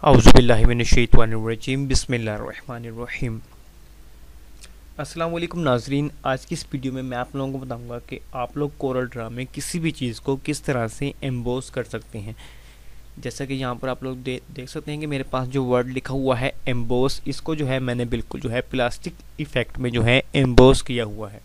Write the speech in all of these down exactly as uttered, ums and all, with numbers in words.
औज़ुबिल्लाहिमिनश्शैतानिर्रजीम बिस्मिल्लाहिर्रहमानिर्रहीम। अस्सलाम वालेकुम नाज़रीन, आज की इस वीडियो में मैं आप लोगों को बताऊंगा कि आप लोग कोरल ड्रा में किसी भी चीज़ को किस तरह से एम्बोस कर सकते हैं। जैसा कि यहाँ पर आप लोग दे, देख सकते हैं कि मेरे पास जो वर्ड लिखा हुआ है एम्बोस, इसको जो है मैंने बिल्कुल जो है प्लास्टिक इफ़ेक्ट में जो है एम्बोस किया हुआ है।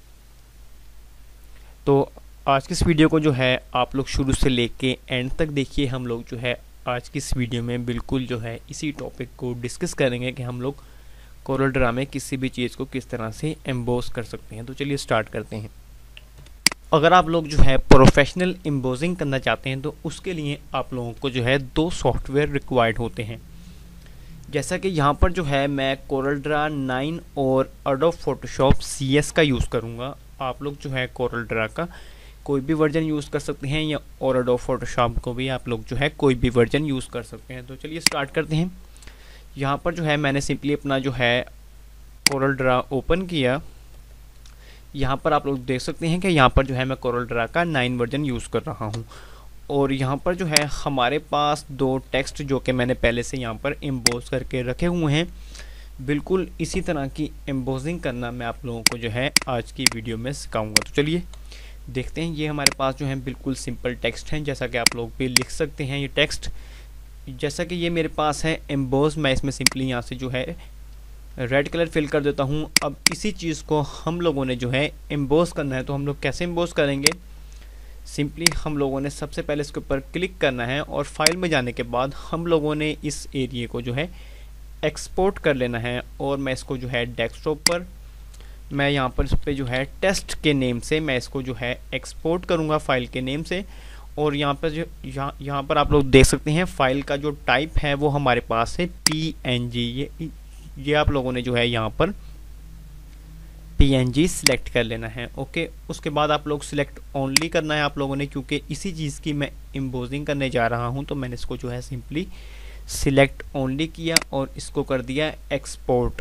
तो आज की इस वीडियो को जो है आप लोग शुरू से लेके एंड तक देखिए। हम लोग जो है आज की इस वीडियो में बिल्कुल जो है इसी टॉपिक को डिस्कस करेंगे कि हम लोग कोरल ड्रा में किसी भी चीज़ को किस तरह से एम्बोस कर सकते हैं। तो चलिए स्टार्ट करते हैं। अगर आप लोग जो है प्रोफेशनल एम्बोसिंग करना चाहते हैं तो उसके लिए आप लोगों को जो है दो सॉफ्टवेयर रिक्वायर्ड होते हैं। जैसा कि यहाँ पर जो है मैं कोरल ड्रा नाइन और एडोब फोटोशॉप सी एस का यूज़ करूँगा। आप लोग जो है कोरल ड्रा का कोई भी वर्जन यूज़ कर सकते हैं या और एडोब फोटोशॉप को भी आप लोग जो है कोई भी वर्जन यूज़ कर सकते हैं। तो चलिए स्टार्ट करते हैं। यहाँ पर जो है मैंने सिंपली अपना जो है कोरल ड्रा ओपन किया। यहाँ पर आप लोग देख सकते हैं कि यहाँ पर जो है मैं कोरल ड्रा का नाइन वर्जन यूज़ कर रहा हूँ। और यहाँ पर जो है हमारे पास दो टेक्स्ट जो कि मैंने पहले से यहाँ पर एम्बोस करके रखे हुए हैं। बिल्कुल इसी तरह की एम्बोसिंग करना मैं आप लोगों को जो है आज की वीडियो में सिखाऊंगा। तो चलिए देखते हैं। ये हमारे पास जो है बिल्कुल सिंपल टेक्स्ट हैं, जैसा कि आप लोग भी लिख सकते हैं। ये टेक्स्ट जैसा कि ये मेरे पास है एम्बोस, मैं इसमें सिंपली यहाँ से जो है रेड कलर फिल कर देता हूँ। अब इसी चीज़ को हम लोगों ने जो है एम्बोस करना है। तो हम लोग कैसे एम्बोस करेंगे? सिंपली हम लोगों ने सबसे पहले इसके ऊपर क्लिक करना है और फाइल में जाने के बाद हम लोगों ने इस एरिए को जो है एक्सपोर्ट कर लेना है। और मैं इसको जो है डेस्कटॉप पर मैं यहाँ पर इस पर जो है टेस्ट के नेम से मैं इसको जो है एक्सपोर्ट करूँगा फाइल के नेम से। और यहाँ पर जो यहाँ यहाँ पर आप लोग देख सकते हैं फाइल का जो टाइप है वो हमारे पास है पी एन जी। ये ये आप लोगों ने जो है यहाँ पर पी एन जी सिलेक्ट कर लेना है। ओके, उसके बाद आप लोग सिलेक्ट ओनली करना है आप लोगों ने, क्योंकि इसी चीज़ की मैं एम्बोसिंग करने जा रहा हूँ। तो मैंने इसको जो है सिंपली सिलेक्ट ओनली किया और इसको कर दिया एक्सपोर्ट।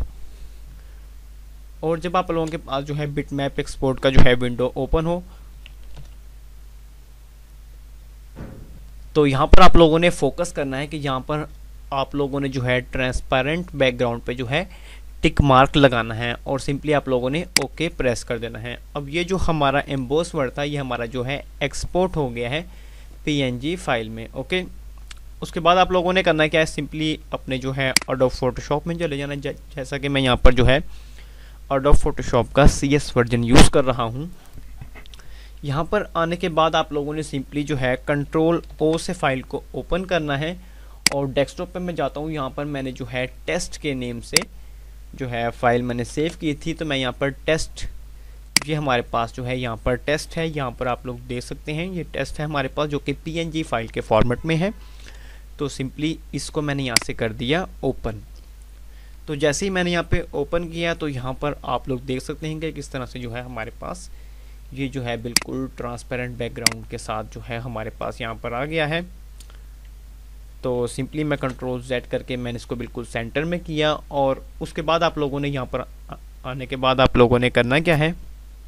और जब आप लोगों के पास जो है बिटमैप एक्सपोर्ट का जो है विंडो ओपन हो तो यहाँ पर आप लोगों ने फोकस करना है कि यहाँ पर आप लोगों ने जो है ट्रांसपेरेंट बैकग्राउंड पे जो है टिक मार्क लगाना है और सिंपली आप लोगों ने ओके प्रेस कर देना है। अब ये जो हमारा एम्बोस वर्ड था ये हमारा जो है एक्सपोर्ट हो गया है पीएनजी फाइल में। ओके, उसके बाद आप लोगों ने करना क्या है, सिंपली अपने जो है एडोब फोटोशॉप में चले जाना। जैसा कि मैं यहाँ पर जो है एडोब फोटोशॉप का सी एस वर्जन यूज़ कर रहा हूँ। यहाँ पर आने के बाद आप लोगों ने सिंपली जो है कंट्रोल ओ से फाइल को ओपन करना है और डेस्कटॉप पे मैं जाता हूँ। यहाँ पर मैंने जो है टेस्ट के नेम से जो है फाइल मैंने सेव की थी। तो मैं यहाँ पर टेस्ट, ये हमारे पास जो है यहाँ पर टेस्ट है। यहाँ पर आप लोग देख सकते हैं ये टेस्ट है हमारे पास जो कि पीएनजी फाइल के फॉर्मेट में है। तो सिंपली इसको मैंने यहाँ से कर दिया ओपन। तो जैसे ही मैंने यहाँ पे ओपन किया तो यहाँ पर आप लोग देख सकते हैं कि किस तरह से जो है हमारे पास ये जो है बिल्कुल ट्रांसपेरेंट बैकग्राउंड के साथ जो है हमारे पास यहाँ पर आ गया है। तो सिंपली मैं कंट्रोल जेड करके मैंने इसको बिल्कुल सेंटर में किया। और उसके बाद आप लोगों ने यहाँ पर आने के बाद आप लोगों ने करना क्या है,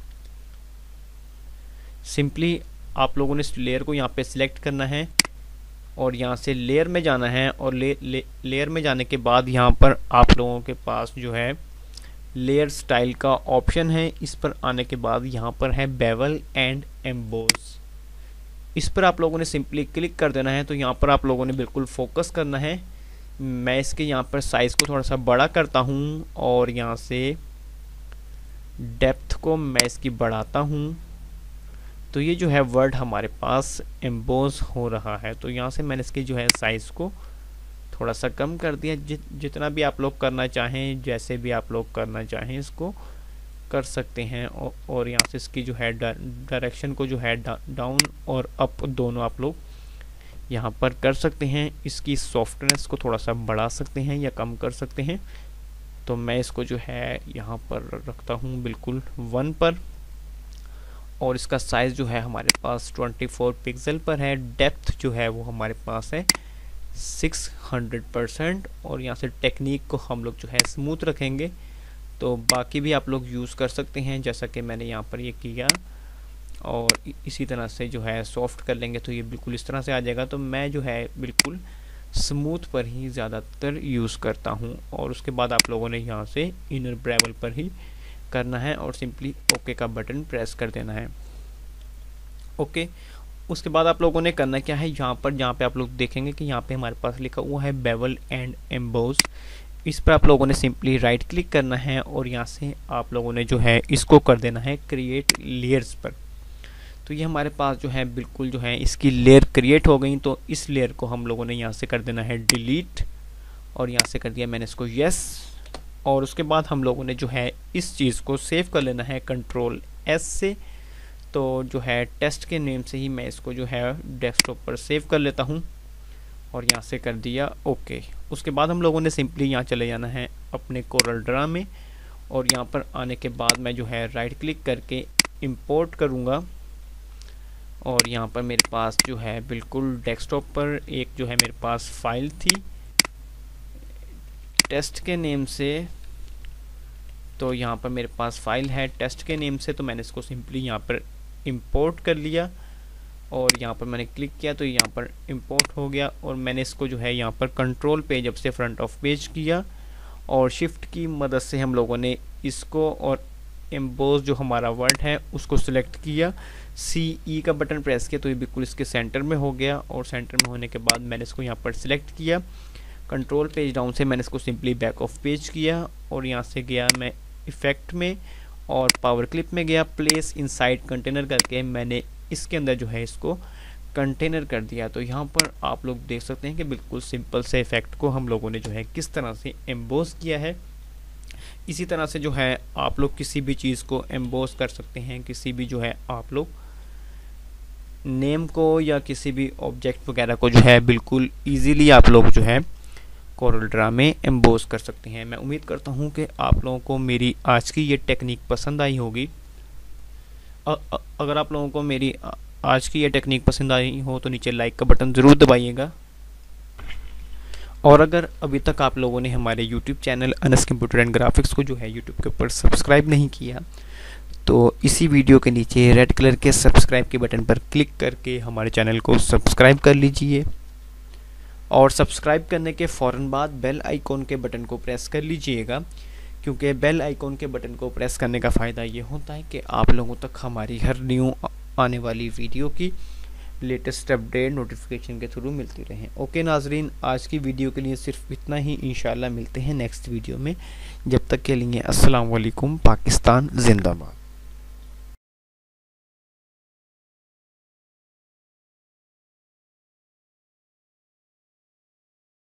सिंपली आप लोगों ने इस लेयर को यहाँ पे सिलेक्ट करना है और यहाँ से लेयर में जाना है। और ले, ले, लेयर में जाने के बाद यहाँ पर आप लोगों के पास जो है लेयर स्टाइल का ऑप्शन है। इस पर आने के बाद यहाँ पर है बेवल एंड एम्बोस, इस पर आप लोगों ने सिंपली क्लिक कर देना है। तो यहाँ पर आप लोगों ने बिल्कुल फोकस करना है। मैं इसके यहाँ पर साइज़ को थोड़ा सा बड़ा करता हूँ और यहाँ से डेप्थ को मैं इसकी बढ़ाता हूँ। तो ये जो है वर्ड हमारे पास एम्बोस हो रहा है। तो यहाँ से मैंने इसकी जो है साइज़ को थोड़ा सा कम कर दिया। जित जितना भी आप लोग करना चाहें, जैसे भी आप लोग करना चाहें इसको कर सकते हैं। और, और यहाँ से इसकी जो है डायरेक्शन को जो है डा, डाउन और अप दोनों आप लोग यहाँ पर कर सकते हैं। इसकी सॉफ्टनेस को थोड़ा सा बढ़ा सकते हैं या कम कर सकते हैं। तो मैं इसको जो है यहाँ पर रखता हूँ बिल्कुल वन पर। और इसका साइज़ जो है हमारे पास ट्वेंटी फोर पिक्सल पर है। डेप्थ जो है वो हमारे पास है सिक्स हंड्रेड परसेंट। और यहाँ से टेक्निक को हम लोग जो है स्मूथ रखेंगे। तो बाकी भी आप लोग यूज़ कर सकते हैं जैसा कि मैंने यहाँ पर ये किया। और इसी तरह से जो है सॉफ्ट कर लेंगे तो ये बिल्कुल इस तरह से आ जाएगा। तो मैं जो है बिल्कुल स्मूथ पर ही ज़्यादातर यूज़ करता हूँ। और उसके बाद आप लोगों ने यहाँ से इनर ब्रेवल पर ही करना है और सिंपली ओके का बटन प्रेस कर देना है। ओके, उसके बाद आप लोगों ने करना क्या है, यहाँ पर जहाँ पे आप लोग देखेंगे कि यहाँ पे हमारे पास लिखा हुआ है बेवल एंड एम्बोस, इस पर आप लोगों ने सिंपली राइट क्लिक करना है और यहाँ से आप लोगों ने जो है इसको कर देना है क्रिएट लेयर्स पर। तो ये हमारे पास जो है बिल्कुल जो है इसकी लेयर क्रिएट हो गई। तो इस लेयर को हम लोगों ने यहाँ से कर देना है डिलीट और यहाँ से कर दिया मैंने इसको यस। और उसके बाद हम लोगों ने जो है इस चीज़ को सेव कर लेना है कंट्रोल एस से। तो जो है टेस्ट के नेम से ही मैं इसको जो है डेस्कटॉप पर सेव कर लेता हूँ और यहाँ से कर दिया ओके। उसके बाद हम लोगों ने सिंपली यहाँ चले जाना है अपने कोरल ड्रा में और यहाँ पर आने के बाद मैं जो है राइट क्लिक करके इंपोर्ट करूँगा और यहाँ पर मेरे पास जो है बिल्कुल डेस्कटॉप पर एक जो है मेरे पास फाइल थी टेस्ट के नेम से। तो यहाँ पर मेरे पास फाइल है टेस्ट के नेम से, तो मैंने इसको सिंपली यहाँ पर इंपोर्ट कर लिया और यहाँ पर मैंने क्लिक किया तो यहाँ पर इंपोर्ट हो गया। और मैंने इसको जो है यहाँ पर कंट्रोल पे जब से फ्रंट ऑफ पेज किया और शिफ्ट की मदद से हम लोगों ने इसको और एम्बोस जो हमारा वर्ड है उसको सिलेक्ट किया, सी ई का बटन प्रेस किया तो ये बिल्कुल इसके सेंटर में हो गया। और सेंटर में होने के बाद मैंने इसको यहाँ पर सिलेक्ट किया, कंट्रोल पेज डाउन से मैंने इसको सिंपली बैक ऑफ पेज किया और यहाँ से गया मैं इफेक्ट में और पावर क्लिप में गया, प्लेस इनसाइड कंटेनर करके मैंने इसके अंदर जो है इसको कंटेनर कर दिया। तो यहाँ पर आप लोग देख सकते हैं कि बिल्कुल सिंपल से इफेक्ट को हम लोगों ने जो है किस तरह से एम्बोस किया है। इसी तरह से जो है आप लोग किसी भी चीज़ को एम्बोस कर सकते हैं, किसी भी जो है आप लोग नेम को या किसी भी ऑब्जेक्ट वगैरह को जो है बिल्कुल ईजीली आप लोग जो है कोरल ड्रा में एम्बोस कर सकते हैं। मैं उम्मीद करता हूं कि आप लोगों को मेरी आज की ये टेक्निक पसंद आई होगी। अगर आप लोगों को मेरी आज की ये टेक्निक पसंद आई हो तो नीचे लाइक का बटन ज़रूर दबाइएगा। और अगर अभी तक आप लोगों ने हमारे YouTube channel Anas computer and graphics को जो है यूट्यूब के ऊपर सब्सक्राइब नहीं किया तो इसी वीडियो के नीचे रेड कलर के सब्सक्राइब के बटन पर क्लिक करके हमारे चैनल को सब्सक्राइब कर लीजिए। और सब्सक्राइब करने के फ़ौरन बाद बेल आइकॉन के बटन को प्रेस कर लीजिएगा, क्योंकि बेल आइकॉन के बटन को प्रेस करने का फ़ायदा ये होता है कि आप लोगों तक हमारी हर न्यू आने वाली वीडियो की लेटेस्ट अपडेट नोटिफिकेशन के थ्रू मिलती रहें। ओके नाजरीन, आज की वीडियो के लिए सिर्फ इतना ही। इंशाल्लाह मिलते हैं नेक्स्ट वीडियो में। जब तक के लिए अस्सलाम वालेकुम। पाकिस्तान जिंदाबाद।